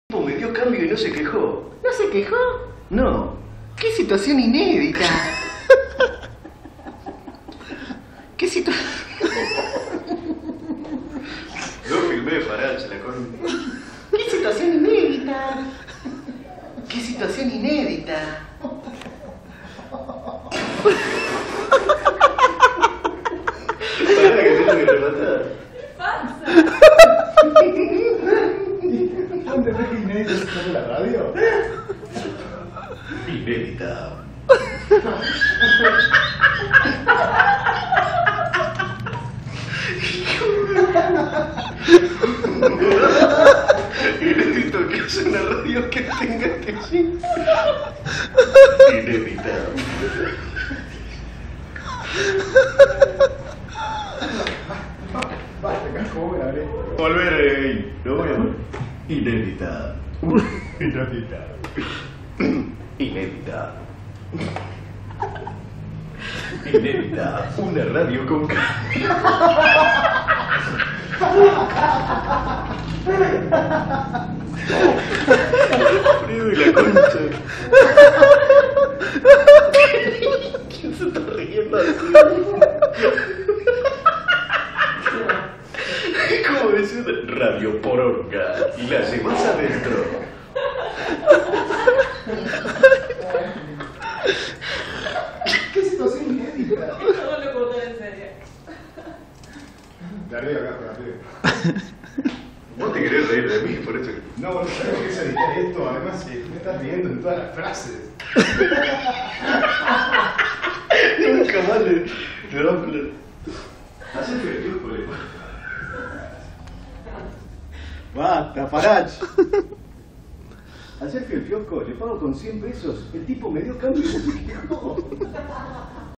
Me dio cambio y no se quejó. ¿No se quejó? No. ¡Qué situación inédita! ¿Qué situación? Yo filmé para se la con... ¿Qué situación inédita? ¿Qué situación inédita? Pará que tengo que rematar. ¿Dónde ves que inédita se pone la radio? Inédita. Inédito que es una radio que tenga que decir. Inédita. Basta, carajo, voy a ver. Volveré. Lo voy a ver. Inédita. Inédita. Inédita. Inédita. Una radio con frío y la concha. ¿Quién se está riendo así? ¿Cómo decir radio poronga? Y la llevas adentro. ¿Qué situación inédita? No lo puedo tomar en serio. De arriba, acá, de arriba. Vos te querés reír de mí, por eso. No, no sabes qué es editar esto. Además, me estás riendo en todas las frases. Nunca más le damos la... Hacete el kiosco, le Basta, Farach. Ayer fui al kiosco, le pago con 100 pesos. El tipo me dio cambio y se quejó.